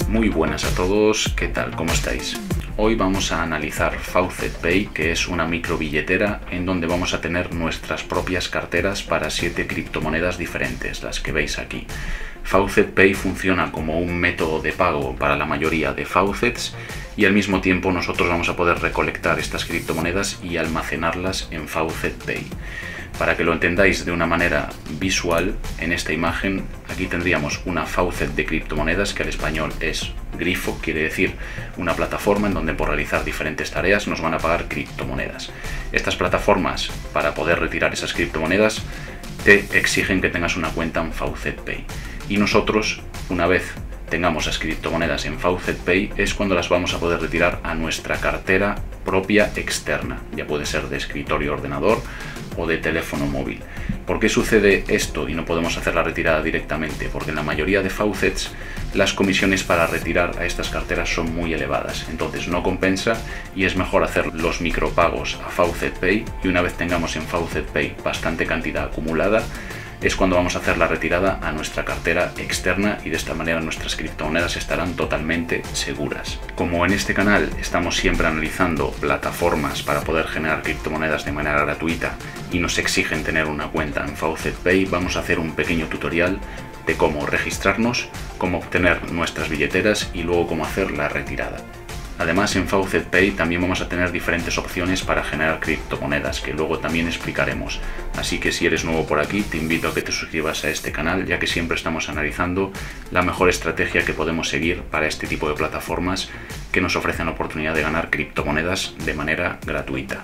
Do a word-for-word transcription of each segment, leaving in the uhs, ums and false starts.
Muy buenas a todos, ¿qué tal? ¿Cómo estáis? Hoy vamos a analizar FaucetPay, que es una microbilletera en donde vamos a tener nuestras propias carteras para siete criptomonedas diferentes, las que veis aquí. FaucetPay funciona como un método de pago para la mayoría de faucets y al mismo tiempo nosotros vamos a poder recolectar estas criptomonedas y almacenarlas en FaucetPay. Para que lo entendáis de una manera visual, en esta imagen aquí tendríamos una faucet de criptomonedas, que al español es grifo, quiere decir una plataforma en donde por realizar diferentes tareas nos van a pagar criptomonedas. Estas plataformas, para poder retirar esas criptomonedas, te exigen que tengas una cuenta en FaucetPay. Y nosotros, una vez tengamos las criptomonedas en FaucetPay, es cuando las vamos a poder retirar a nuestra cartera propia externa. Ya puede ser de escritorio, ordenador o de teléfono móvil. ¿Por qué sucede esto y no podemos hacer la retirada directamente? Porque en la mayoría de faucets las comisiones para retirar a estas carteras son muy elevadas, entonces no compensa y es mejor hacer los micropagos a FaucetPay, y una vez tengamos en FaucetPay bastante cantidad acumulada, es cuando vamos a hacer la retirada a nuestra cartera externa, y de esta manera nuestras criptomonedas estarán totalmente seguras. Como en este canal estamos siempre analizando plataformas para poder generar criptomonedas de manera gratuita y nos exigen tener una cuenta en FaucetPay, vamos a hacer un pequeño tutorial de cómo registrarnos, cómo obtener nuestras billeteras y luego cómo hacer la retirada. Además, en FaucetPay también vamos a tener diferentes opciones para generar criptomonedas, que luego también explicaremos. Así que si eres nuevo por aquí, te invito a que te suscribas a este canal, ya que siempre estamos analizando la mejor estrategia que podemos seguir para este tipo de plataformas que nos ofrecen la oportunidad de ganar criptomonedas de manera gratuita.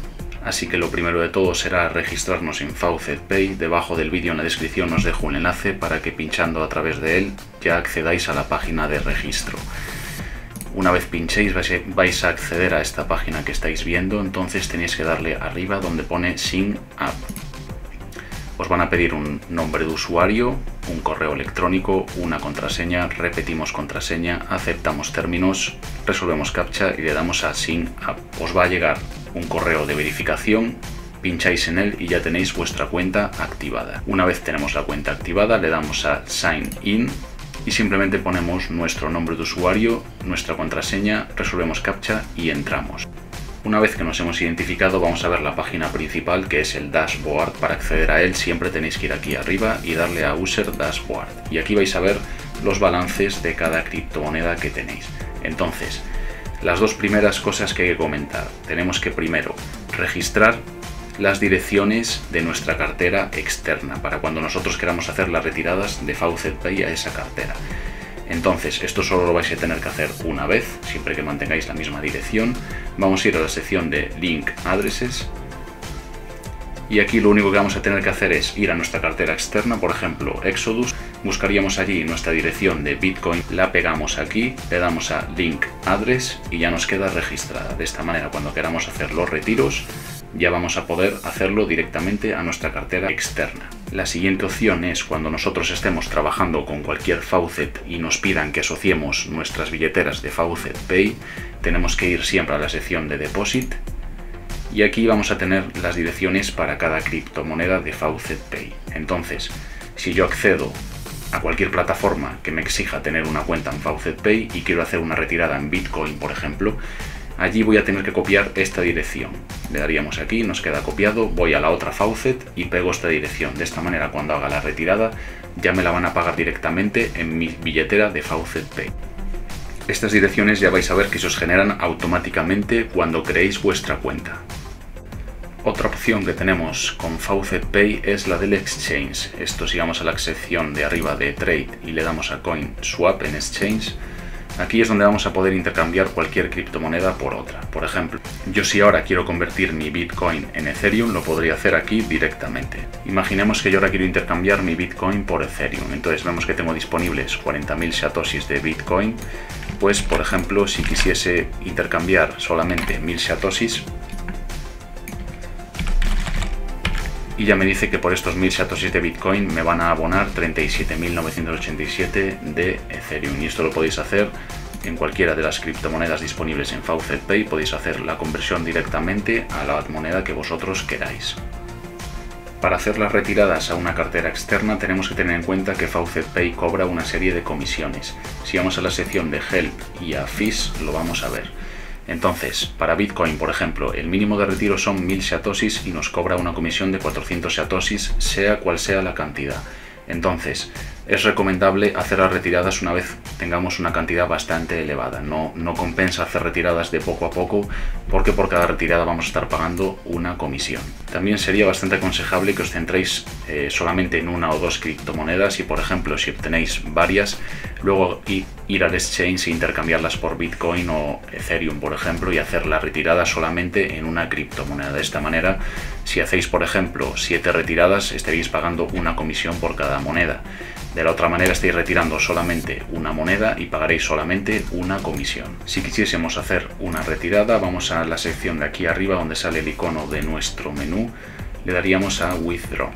Así que lo primero de todo será registrarnos en FaucetPay. Debajo del vídeo en la descripción os dejo un enlace para que pinchando a través de él ya accedáis a la página de registro. Una vez pinchéis vais a acceder a esta página que estáis viendo, entonces tenéis que darle arriba donde pone Sign Up. Os van a pedir un nombre de usuario, un correo electrónico, una contraseña, repetimos contraseña, aceptamos términos, resolvemos captcha y le damos a Sign Up. Os va a llegar un correo de verificación, pincháis en él y ya tenéis vuestra cuenta activada. Una vez tenemos la cuenta activada, le damos a Sign In y simplemente ponemos nuestro nombre de usuario, nuestra contraseña, resolvemos captcha y entramos. Una vez que nos hemos identificado, vamos a ver la página principal, que es el dashboard. Para acceder a él siempre tenéis que ir aquí arriba y darle a User Dashboard, y aquí vais a ver los balances de cada criptomoneda que tenéis. Entonces, las dos primeras cosas que hay que comentar: tenemos que primero registrar las direcciones de nuestra cartera externa para cuando nosotros queramos hacer las retiradas de FaucetPay a esa cartera. Entonces, esto solo lo vais a tener que hacer una vez, siempre que mantengáis la misma dirección. Vamos a ir a la sección de Link Addresses y aquí lo único que vamos a tener que hacer es ir a nuestra cartera externa, por ejemplo Exodus, buscaríamos allí nuestra dirección de Bitcoin, la pegamos aquí, le damos a Link Address y ya nos queda registrada. De esta manera, cuando queramos hacer los retiros, ya vamos a poder hacerlo directamente a nuestra cartera externa. La siguiente opción es cuando nosotros estemos trabajando con cualquier faucet y nos pidan que asociemos nuestras billeteras de FaucetPay, tenemos que ir siempre a la sección de Deposit y aquí vamos a tener las direcciones para cada criptomoneda de FaucetPay. Entonces, si yo accedo a cualquier plataforma que me exija tener una cuenta en FaucetPay y quiero hacer una retirada en Bitcoin, por ejemplo, allí voy a tener que copiar esta dirección. Le daríamos aquí, nos queda copiado, voy a la otra faucet y pego esta dirección. De esta manera, cuando haga la retirada, ya me la van a pagar directamente en mi billetera de FaucetPay. Estas direcciones ya vais a ver que se os generan automáticamente cuando creéis vuestra cuenta. Otra opción que tenemos con FaucetPay es la del Exchange. Esto, si vamos a la sección de arriba de Trade y le damos a Coin Swap en Exchange, aquí es donde vamos a poder intercambiar cualquier criptomoneda por otra. Por ejemplo, yo si ahora quiero convertir mi Bitcoin en Ethereum, lo podría hacer aquí directamente. Imaginemos que yo ahora quiero intercambiar mi Bitcoin por Ethereum. Entonces vemos que tengo disponibles cuarenta mil satoshis de Bitcoin. Pues, por ejemplo, si quisiese intercambiar solamente mil satoshis, y ya me dice que por estos mil satoshis de Bitcoin me van a abonar treinta y siete mil novecientos ochenta y siete de Ethereum. Y esto lo podéis hacer en cualquiera de las criptomonedas disponibles en FaucetPay. Podéis hacer la conversión directamente a la moneda que vosotros queráis. Para hacer las retiradas a una cartera externa tenemos que tener en cuenta que FaucetPay cobra una serie de comisiones. Si vamos a la sección de Help y a Fees lo vamos a ver. Entonces, para Bitcoin, por ejemplo, el mínimo de retiro son mil satoshis y nos cobra una comisión de cuatrocientos satoshis, sea cual sea la cantidad. Entonces, es recomendable hacer las retiradas una vez tengamos una cantidad bastante elevada. No, no compensa hacer retiradas de poco a poco porque por cada retirada vamos a estar pagando una comisión. También sería bastante aconsejable que os centréis eh, solamente en una o dos criptomonedas y, por ejemplo, si obtenéis varias, luego ir al exchange e intercambiarlas por Bitcoin o Ethereum, por ejemplo, y hacer la retirada solamente en una criptomoneda. De esta manera, si hacéis, por ejemplo, siete retiradas, estaréis pagando una comisión por cada moneda. De la otra manera estáis retirando solamente una moneda y pagaréis solamente una comisión. Si quisiésemos hacer una retirada, vamos a la sección de aquí arriba donde sale el icono de nuestro menú, le daríamos a Withdraw.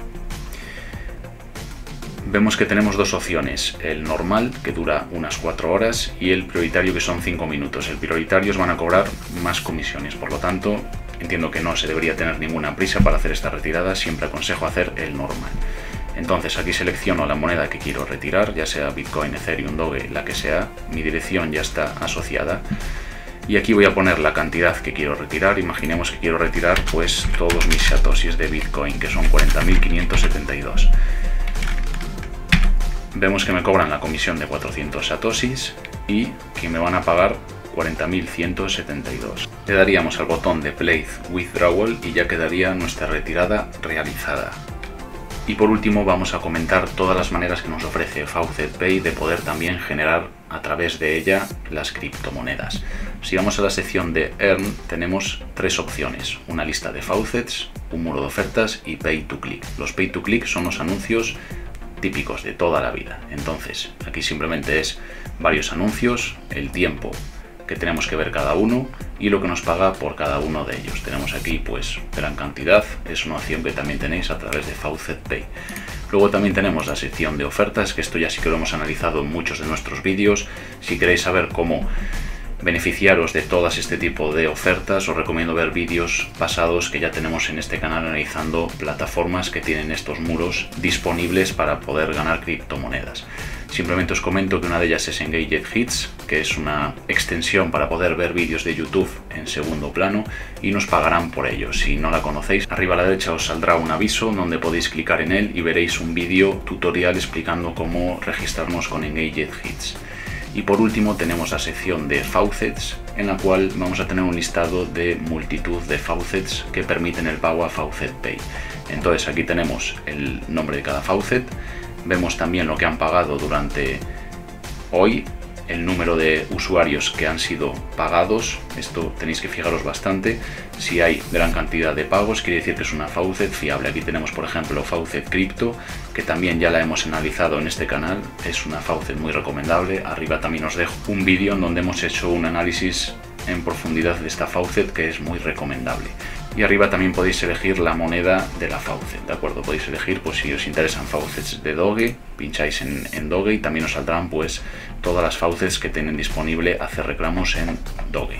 Vemos que tenemos dos opciones, el normal, que dura unas cuatro horas, y el prioritario, que son cinco minutos. El prioritario os van a cobrar más comisiones, por lo tanto, entiendo que no se debería tener ninguna prisa para hacer esta retirada, siempre aconsejo hacer el normal. Entonces aquí selecciono la moneda que quiero retirar, ya sea Bitcoin, Ethereum, Doge, la que sea, mi dirección ya está asociada. Y aquí voy a poner la cantidad que quiero retirar. Imaginemos que quiero retirar pues todos mis satoshis de Bitcoin, que son cuarenta mil quinientos setenta y dos. Vemos que me cobran la comisión de cuatrocientos satoshis y que me van a pagar cuarenta mil ciento setenta y dos. Le daríamos al botón de Place Withdrawal y ya quedaría nuestra retirada realizada. Y por último vamos a comentar todas las maneras que nos ofrece FaucetPay de poder también generar a través de ella las criptomonedas. Si vamos a la sección de Earn tenemos tres opciones, una lista de faucets, un muro de ofertas y Pay to Click. Los Pay to Click son los anuncios típicos de toda la vida. Entonces aquí simplemente es varios anuncios, el tiempo que tenemos que ver cada uno y lo que nos paga por cada uno de ellos. Tenemos aquí pues gran cantidad, es una opción que también tenéis a través de FaucetPay. Luego también tenemos la sección de ofertas, que esto ya sí que lo hemos analizado en muchos de nuestros vídeos. Si queréis saber cómo beneficiaros de todas este tipo de ofertas, os recomiendo ver vídeos pasados que ya tenemos en este canal analizando plataformas que tienen estos muros disponibles para poder ganar criptomonedas. Simplemente os comento que una de ellas es Engaged Hits, que es una extensión para poder ver vídeos de YouTube en segundo plano y nos pagarán por ello. Si no la conocéis, arriba a la derecha os saldrá un aviso donde podéis clicar en él y veréis un vídeo tutorial explicando cómo registrarnos con Engaged Hits. Y por último tenemos la sección de faucets, en la cual vamos a tener un listado de multitud de faucets que permiten el pago a FaucetPay. Entonces aquí tenemos el nombre de cada faucet, vemos también lo que han pagado durante hoy, el número de usuarios que han sido pagados, esto tenéis que fijaros bastante. Si hay gran cantidad de pagos quiere decir que es una faucet fiable. Aquí tenemos por ejemplo Faucet Crypto, que también ya la hemos analizado en este canal, es una faucet muy recomendable. Arriba también os dejo un vídeo en donde hemos hecho un análisis en profundidad de esta faucet que es muy recomendable. Y arriba también podéis elegir la moneda de la faucet, ¿de acuerdo? Podéis elegir, pues si os interesan faucets de Doge, pincháis en, en Doge y también os saldrán pues todas las faucets que tienen disponible hacer reclamos en Doge.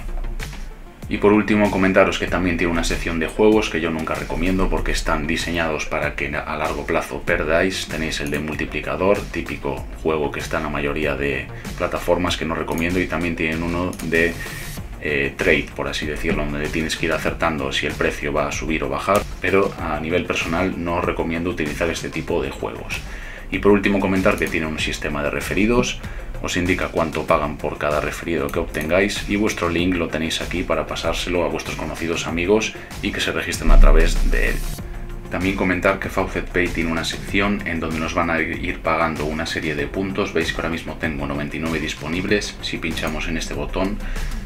Y por último comentaros que también tiene una sección de juegos que yo nunca recomiendo porque están diseñados para que a largo plazo perdáis. Tenéis el de multiplicador, típico juego que está en la mayoría de plataformas que no recomiendo, y también tienen uno de Eh, trade, por así decirlo, donde tienes que ir acertando si el precio va a subir o bajar, pero a nivel personal no os recomiendo utilizar este tipo de juegos. Y por último comentar que tiene un sistema de referidos, os indica cuánto pagan por cada referido que obtengáis y vuestro link lo tenéis aquí para pasárselo a vuestros conocidos amigos y que se registren a través de él. También comentar que FaucetPay tiene una sección en donde nos van a ir pagando una serie de puntos. Veis que ahora mismo tengo noventa y nueve disponibles. Si pinchamos en este botón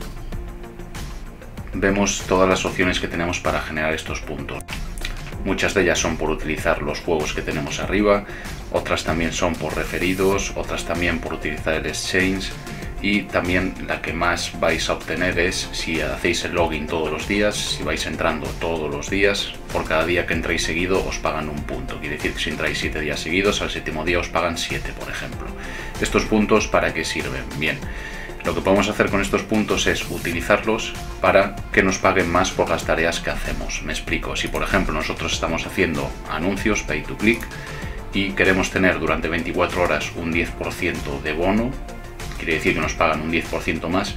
vemos todas las opciones que tenemos para generar estos puntos. Muchas de ellas son por utilizar los juegos que tenemos arriba, otras también son por referidos, otras también por utilizar el exchange, y también la que más vais a obtener es si hacéis el login todos los días. Si vais entrando todos los días, por cada día que entréis seguido os pagan un punto. Quiere decir que si entráis siete días seguidos, al séptimo día os pagan siete, por ejemplo. Estos puntos, ¿para qué sirven? Bien, Lo que podemos hacer con estos puntos es utilizarlos para que nos paguen más por las tareas que hacemos. Me explico, si por ejemplo nosotros estamos haciendo anuncios pay to click y queremos tener durante veinticuatro horas un diez por ciento de bono, quiere decir que nos pagan un diez por ciento más,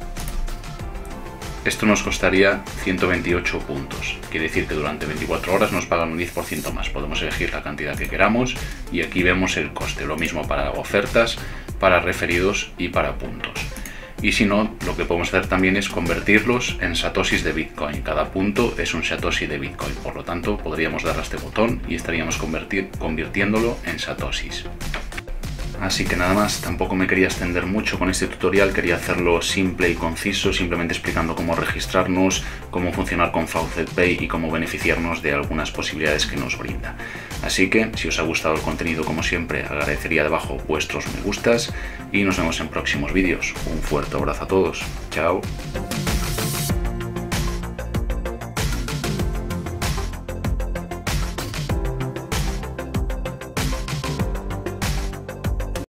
esto nos costaría ciento veintiocho puntos. Quiere decir que durante veinticuatro horas nos pagan un diez por ciento más. Podemos elegir la cantidad que queramos y aquí vemos el coste. Lo mismo para ofertas, para referidos y para puntos. Y si no, lo que podemos hacer también es convertirlos en satoshis de Bitcoin. Cada punto es un satoshi de Bitcoin. Por lo tanto, podríamos darle a este botón y estaríamos convertir, convirtiéndolo en satoshis. Así que nada más, tampoco me quería extender mucho con este tutorial, quería hacerlo simple y conciso, simplemente explicando cómo registrarnos, cómo funcionar con FaucetPay y cómo beneficiarnos de algunas posibilidades que nos brinda. Así que, si os ha gustado el contenido, como siempre, agradecería debajo vuestros me gustas y nos vemos en próximos vídeos. Un fuerte abrazo a todos. Chao.